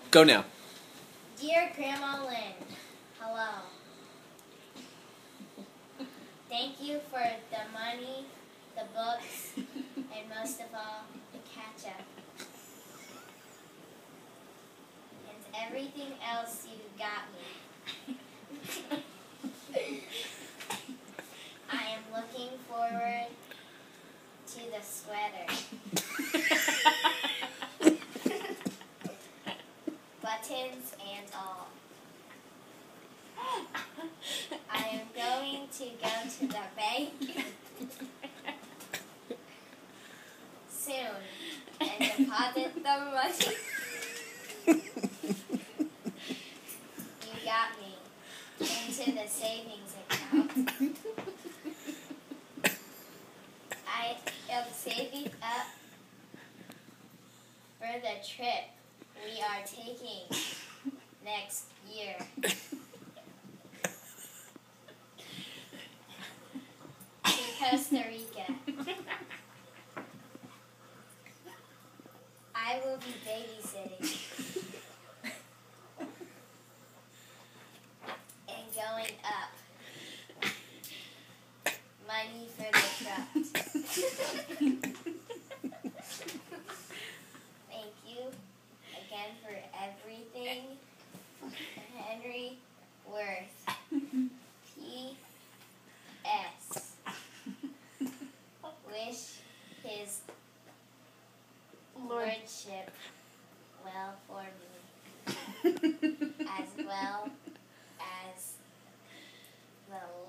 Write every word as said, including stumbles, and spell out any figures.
Go now. Dear Grandma Lynn, hello. Thank you for the money, the books, and most of all, the ketchup. And everything else you got me. I am looking forward to the sweater. Buttons and all. I am going to go to the bank soon and deposit the money you got me into the savings account. I am saving up for the trip we are taking next year. To Costa Rica. I will be babysitting and going up. Money for the truck. Thank you again for everything. Henry Worth. P S Wish his lordship well for me, as well as the